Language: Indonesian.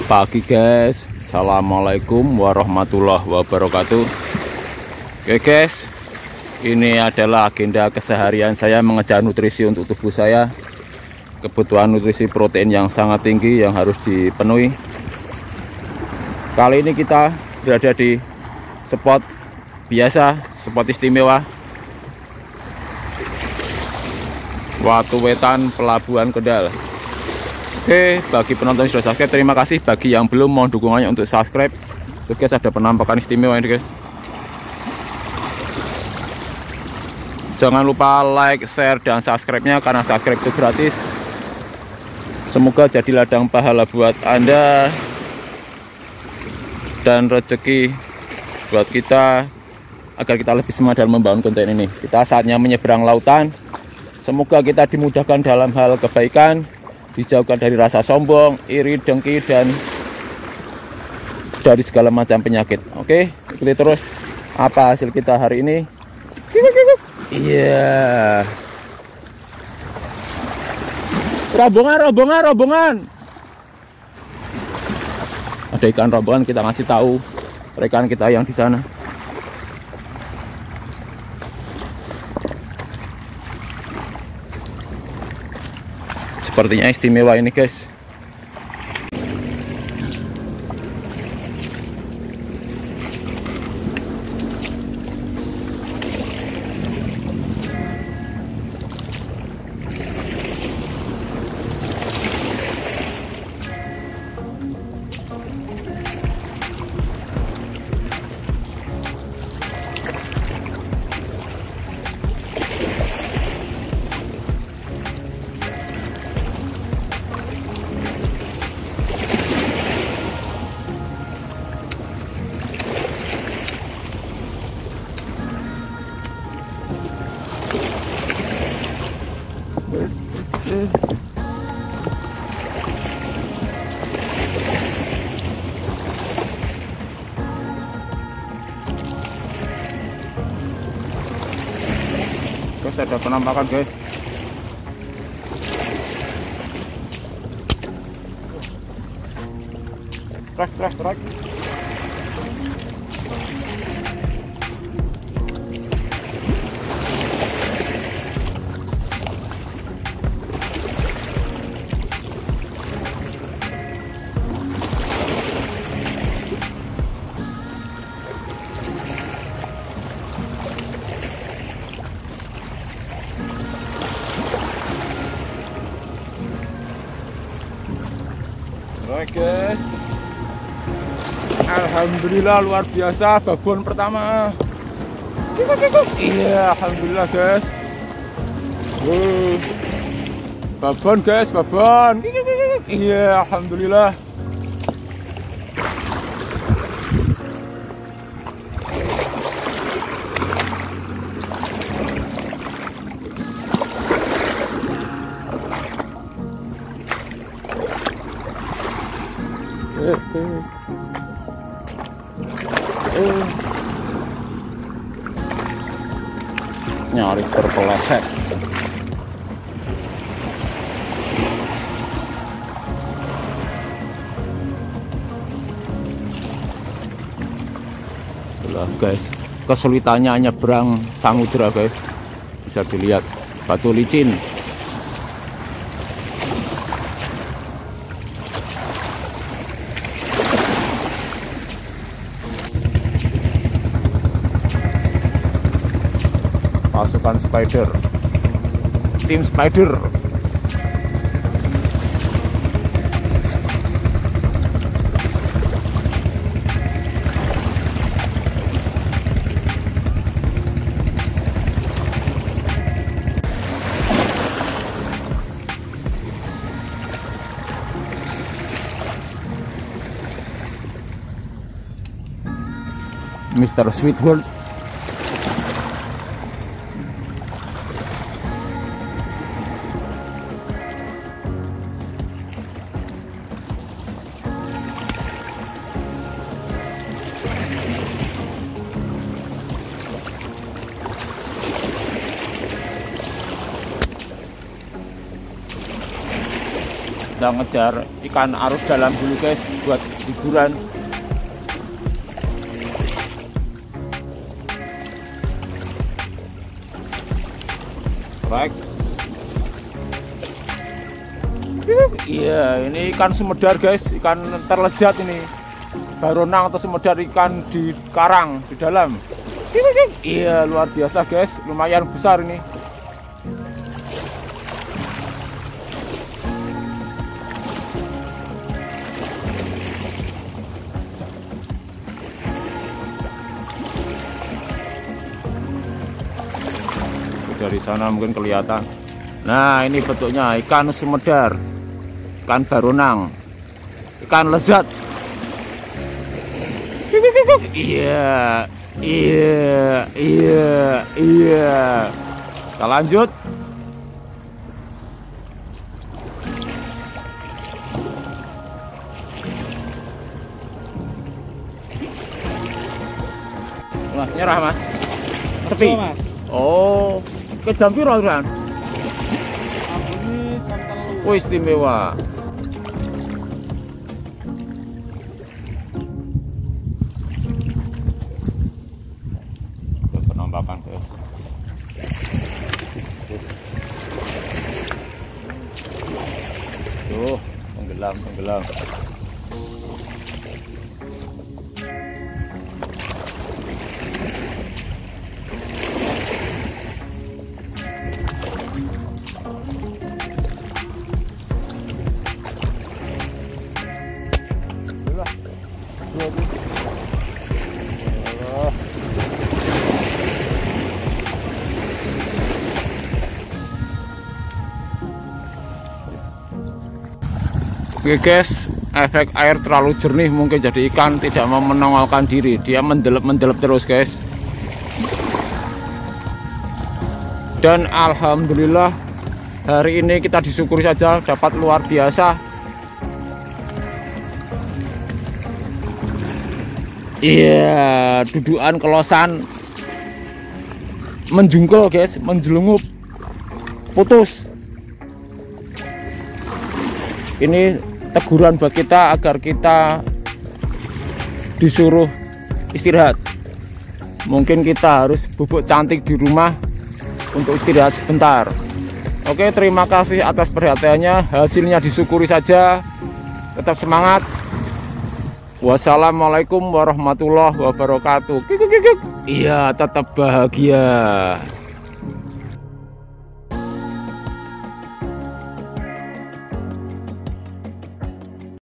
Pagi guys, assalamualaikum warahmatullahi wabarakatuh. Oke guys, ini adalah agenda keseharian saya mengejar nutrisi untuk tubuh saya. Kebutuhan nutrisi protein yang sangat tinggi yang harus dipenuhi. Kali ini kita berada di spot biasa, spot istimewa, Watu Wetan, Pelabuhan Kendal. Oke, bagi penonton yang sudah subscribe, terima kasih. Bagi yang belum, mohon dukungannya untuk subscribe. Oke guys, ada penampakan istimewa ini guys. Jangan lupa like, share, dan subscribe-nya karena subscribe itu gratis. Semoga jadi ladang pahala buat Anda dan rezeki buat kita, agar kita lebih semangat dalam membangun konten ini. Kita saatnya menyeberang lautan. Semoga kita dimudahkan dalam hal kebaikan, dijauhkan dari rasa sombong, iri, dengki, dan dari segala macam penyakit. Oke, ikuti terus apa hasil kita hari ini. Iya. Rombongan. Ada ikan rombongan, kita ngasih tahu rekan kita yang di sana. Sepertinya istimewa ini guys. Guys, ada penampakan guys. Strike. Oke guys, alhamdulillah luar biasa, babon pertama. Iya, alhamdulillah guys. Babon guys, babon. Iya, alhamdulillah. Nyaris terpeleset. Guys, kesulitannya nyebrang samudra guys, bisa dilihat batu licin. Pasukan spider, tim spider. Mr. Sweetworld. sedang ngejar ikan arus dalam dulu guys, buat hiburan. Baik. Iya, ini ikan sumedar guys, ikan terlezat ini. Baronang atau sumedar, ikan di karang di dalam. Iya, luar biasa guys, lumayan besar ini. Dari sana mungkin kelihatan. Nah, ini bentuknya ikan sumedar, ikan baronang, ikan lezat. Iya, iya, iya, iya. Kita lanjut. Mas, nyerah mas. Sepi. Oh. Ke jam piro kan? Oh, istimewa. Penampakan guys. Tuh, tenggelam. Oke guys, efek air terlalu jernih mungkin jadi ikan tidak mau menongolkan diri, dia mendelep terus guys. Dan alhamdulillah hari ini kita disyukuri saja dapat luar biasa. Iya, dudukan kelosan menjungkel guys, menjelungup, putus. Ini teguran buat kita agar kita disuruh istirahat. Mungkin kita harus bubuk cantik di rumah untuk istirahat sebentar. Oke, terima kasih atas perhatiannya. Hasilnya disyukuri saja. Tetap semangat. Wassalamualaikum warahmatullahi wabarakatuh. Iya, tetap bahagia.